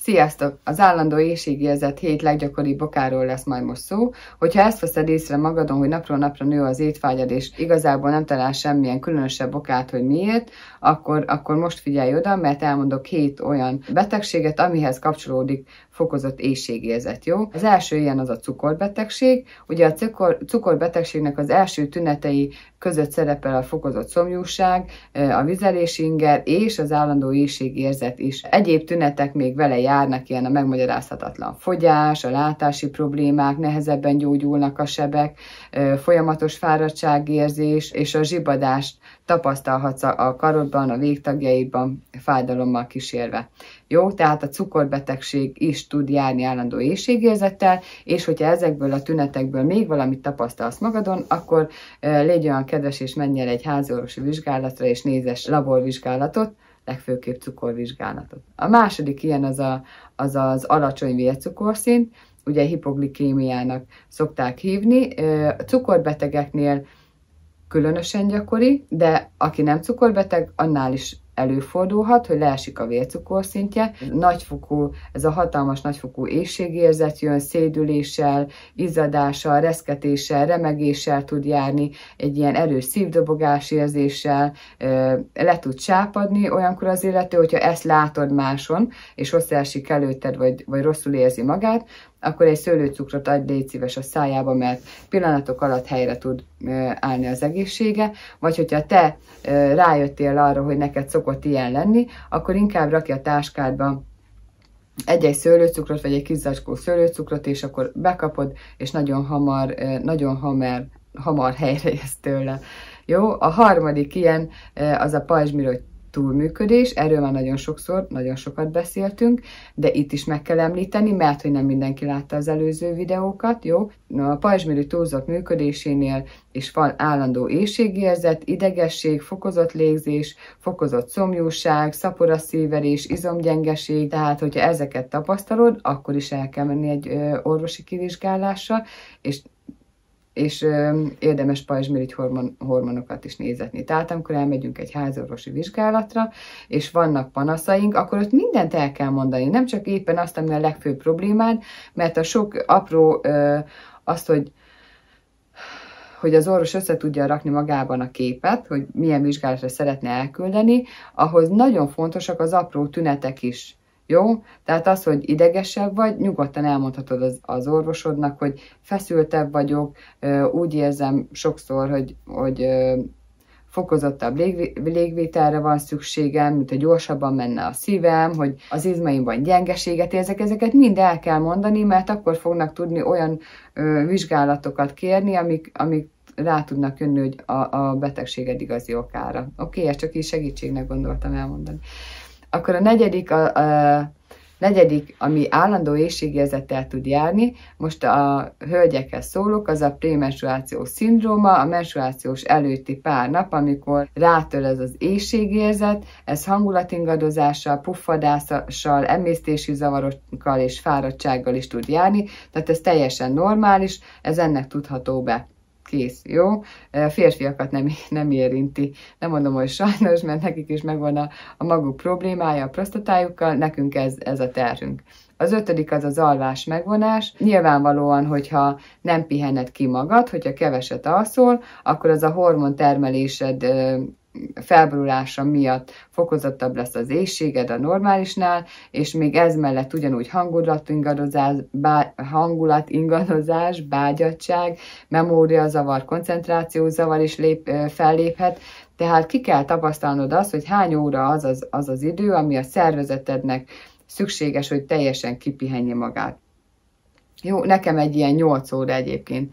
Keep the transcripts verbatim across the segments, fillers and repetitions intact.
Sziasztok! Az állandó éhségérzet hét leggyakoribb okáról lesz majd most szó. Hogyha ezt veszed észre magadon, hogy napról napra nő az étvágyad, és igazából nem talál semmilyen különösebb okát, hogy miért, akkor, akkor most figyelj oda, mert elmondok hét olyan betegséget, amihez kapcsolódik fokozott éhségérzet, jó? Az első ilyen az a cukorbetegség. Ugye a cukor, cukorbetegségnek az első tünetei között szerepel a fokozott szomjúság, a vizelési inger és az állandó éhségérzet is. Egyéb tünetek még vele járnak, ilyen a megmagyarázhatatlan fogyás, a látási problémák, nehezebben gyógyulnak a sebek, folyamatos fáradtságérzés és a zsibadást tapasztalhatsz a karodban, a végtagjaidban, fájdalommal kísérve. Jó, tehát a cukorbetegség is tud járni állandó éhségérzettel, és hogyha ezekből a tünetekből még valamit tapasztalsz magadon, akkor légy olyan kedves, és menj el egy háziorvosi vizsgálatra, és nézes laborvizsgálatot, legfőképp cukorvizsgálatot. A második ilyen az a, az, az alacsony vércukorszint, ugye hipoglikémiának szokták hívni. A cukorbetegeknél különösen gyakori, de aki nem cukorbeteg, annál is előfordulhat, hogy leesik a vércukorszintje. Nagyfokú, ez a hatalmas nagyfokú éhségérzet jön, szédüléssel, izzadással, reszketéssel, remegéssel tud járni, egy ilyen erős szívdobogás érzéssel, le tud sápadni olyankor az illető, hogyha ezt látod máson, és hozzáesik előtted, vagy, vagy rosszul érzi magát, akkor egy szőlőcukrot adj, légy szíves a szájába, mert pillanatok alatt helyre tud állni az egészsége, vagy hogyha te rájöttél arra, hogy neked szokott ilyen lenni, akkor inkább rakj a táskádba egy-egy szőlőcukrot, vagy egy kis zacskó szőlőcukrot, és akkor bekapod, és nagyon hamar, nagyon hamar, hamar helyre jössz tőle. Jó? A harmadik ilyen az a pajzsmirigy túlműködés, erről már nagyon sokszor, nagyon sokat beszéltünk, de itt is meg kell említeni, mert hogy nem mindenki látta az előző videókat, jó? A pajzsmirigy túlzott működésénél is van állandó éhségérzet, idegesség, fokozott légzés, fokozott szomjúság, szapora szívverés, izomgyengeség, tehát hogyha ezeket tapasztalod, akkor is el kell menni egy ö, orvosi kivizsgálásra, és és ö, érdemes pajzsmirigy hormon, hormonokat is nézetni. Tehát amikor elmegyünk egy háziorvosi vizsgálatra, és vannak panaszaink, akkor ott mindent el kell mondani, nem csak éppen azt, ami a legfőbb problémád, mert a sok apró, ö, azt, hogy hogy az orvos össze tudja rakni magában a képet, hogy milyen vizsgálatra szeretne elküldeni, ahhoz nagyon fontosak az apró tünetek is. Jó? Tehát az, hogy idegesebb vagy, nyugodtan elmondhatod az, az orvosodnak, hogy feszültebb vagyok, úgy érzem sokszor, hogy, hogy fokozottabb légvételre van szükségem, mint hogy gyorsabban menne a szívem, hogy az izmaimban gyengeséget érzek, ezeket mind el kell mondani, mert akkor fognak tudni olyan ö, vizsgálatokat kérni, amik, amik rá tudnak jönni, hogy a, a betegséged igazi okára. Oké, okay, ezt csak így segítségnek gondoltam elmondani. Akkor a negyedik, a, a negyedik, ami állandó éhségérzettel tud járni, most a hölgyekhez szólok, az a prémenstruációs szindróma, a menstruációs előtti pár nap, amikor rátör ez az éhségérzet, ez hangulatingadozással, puffadással, emésztési zavarokkal és fáradtsággal is tud járni, tehát ez teljesen normális, ez ennek tudható be. Kész, jó? Férfiakat nem, nem érinti. Nem mondom, hogy sajnos, mert nekik is megvan a, a maguk problémája a prostatájukkal, nekünk ez, ez a terhünk. Az ötödik az az alvás megvonás. Nyilvánvalóan, hogyha nem pihened ki magad, hogyha keveset alszol, akkor az a hormontermelésed felborulása miatt fokozottabb lesz az éhséged a normálisnál, és még ez mellett ugyanúgy hangulatingadozás, bá, hangulatingadozás, bágyadtság, memóriazavar, koncentrációzavar is lép, felléphet, tehát ki kell tapasztalnod azt, hogy hány óra az az, az az idő, ami a szervezetednek szükséges, hogy teljesen kipihenje magát. Jó, nekem egy ilyen nyolc óra egyébként.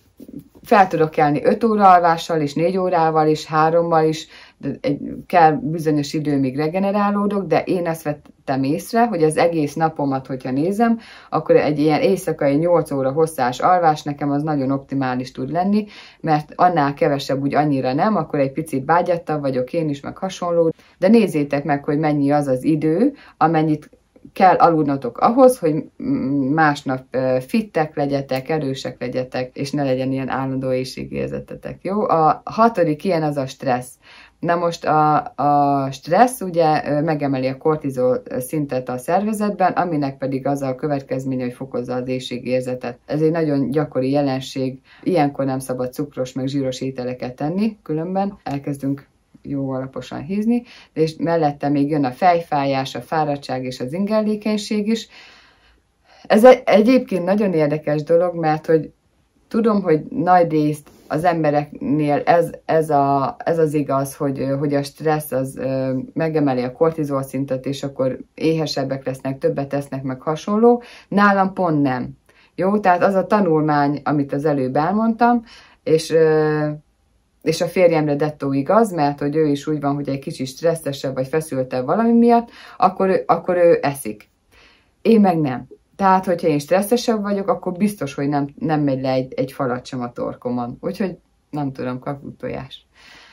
Fel tudok kelni öt óra alvással is, négy órával is, hárommal is, de egy, kell bizonyos idő, míg regenerálódok, de én ezt vettem észre, hogy az egész napomat, hogyha nézem, akkor egy ilyen éjszakai nyolc óra hosszás alvás nekem az nagyon optimális tud lenni, mert annál kevesebb úgy annyira nem, akkor egy picit bágyattabb vagyok én is, meg hasonló, de nézzétek meg, hogy mennyi az az idő, amennyit kell aludnotok ahhoz, hogy másnap fittek legyetek, erősek legyetek, és ne legyen ilyen állandó éhségérzetetek, jó? A hatodik ilyen az a stressz. Na most a, a stressz ugye megemeli a kortizol szintet a szervezetben, aminek pedig az a következménye, hogy fokozza az éhségérzetet. Ez egy nagyon gyakori jelenség, ilyenkor nem szabad cukros meg zsíros ételeket tenni, különben elkezdünk jó alaposan hízni, és mellette még jön a fejfájás, a fáradtság és az ingerlékenység is. Ez egyébként nagyon érdekes dolog, mert hogy tudom, hogy nagy részt az embereknél ez, ez, a, ez az igaz, hogy, hogy a stressz az megemeli a kortizol szintet, és akkor éhesebbek lesznek, többet tesznek, meg hasonló. Nálam pont nem. Jó, tehát az a tanulmány, amit az előbb elmondtam, és, és a férjemre dettó igaz, mert hogy ő is úgy van, hogy egy kicsit stresszesebb vagy feszültebb valami miatt, akkor ő, akkor ő eszik. Én meg nem. Tehát, hogyha én stresszesebb vagyok, akkor biztos, hogy nem, nem megy le egy, egy falat sem a torkomon. Úgyhogy nem tudom, kakuktojás.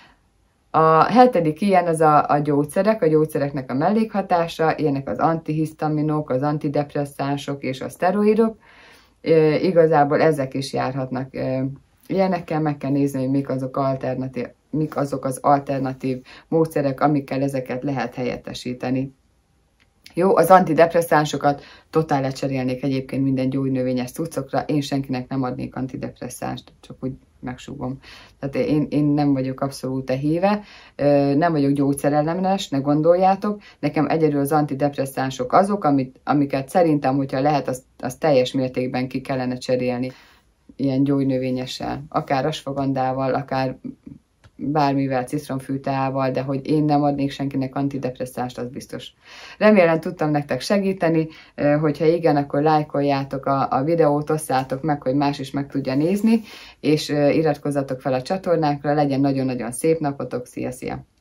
A hetedik ilyen az a, a gyógyszerek, a gyógyszereknek a mellékhatása, ilyenek az antihisztaminok, az antidepresszánsok és a szteroidok. E, igazából ezek is járhatnak. E, ilyenekkel meg kell nézni, hogy mik azok, alternatív, mik azok az alternatív módszerek, amikkel ezeket lehet helyettesíteni. Jó, az antidepresszánsokat totál lecserélnék egyébként minden gyógynövényes cuccokra, én senkinek nem adnék antidepresszánst, csak úgy megsúgom. Tehát én, én nem vagyok abszolút a híve, nem vagyok gyógyszerellenes, ne gondoljátok, nekem egyedül az antidepresszánsok azok, amit, amiket szerintem, hogyha lehet, azt, azt teljes mértékben ki kellene cserélni ilyen gyógynövényessel, akár asfagandával, akár bármivel, citromfűteával, de hogy én nem adnék senkinek antidepresszást, az biztos. Remélem tudtam nektek segíteni, hogyha igen, akkor lájkoljátok a, a videót, osszátok meg, hogy más is meg tudja nézni, és iratkozzatok fel a csatornákra, legyen nagyon-nagyon szép napotok, szia-szia!